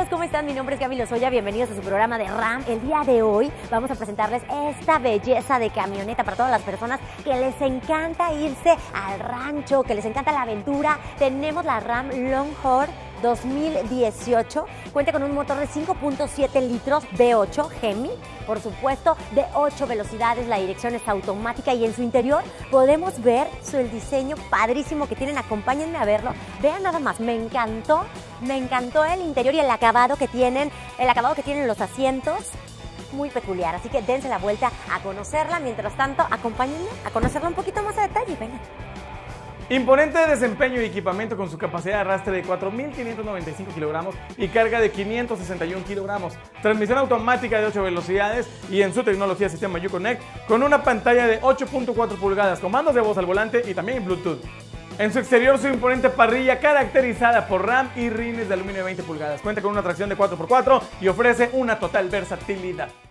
amigos, ¿cómo están? Mi nombre es Gaby Lozoya, bienvenidos a su programa de RAM. El día de hoy vamos a presentarles esta belleza de camioneta para todas las personas que les encanta irse al rancho, que les encanta la aventura. Tenemos la RAM Longhorn 2018, cuenta con un motor de 5.7 litros V8 Hemi, por supuesto, de 8 velocidades, la dirección es automática y en su interior podemos ver el diseño padrísimo que tienen. Acompáñenme a verlo, vean nada más, me encantó el interior y el acabado que tienen los asientos, muy peculiar, así que dense la vuelta a conocerla. Mientras tanto, acompáñenme a conocerla un poquito más a detalle, vengan. Imponente desempeño y equipamiento con su capacidad de arrastre de 4.595 kilogramos y carga de 561 kilogramos. Transmisión automática de 8 velocidades y en su tecnología sistema Uconnect con una pantalla de 8.4 pulgadas, comandos de voz al volante y también Bluetooth. En su exterior, su imponente parrilla caracterizada por RAM y rines de aluminio de 20 pulgadas. Cuenta con una tracción de 4x4 y ofrece una total versatilidad.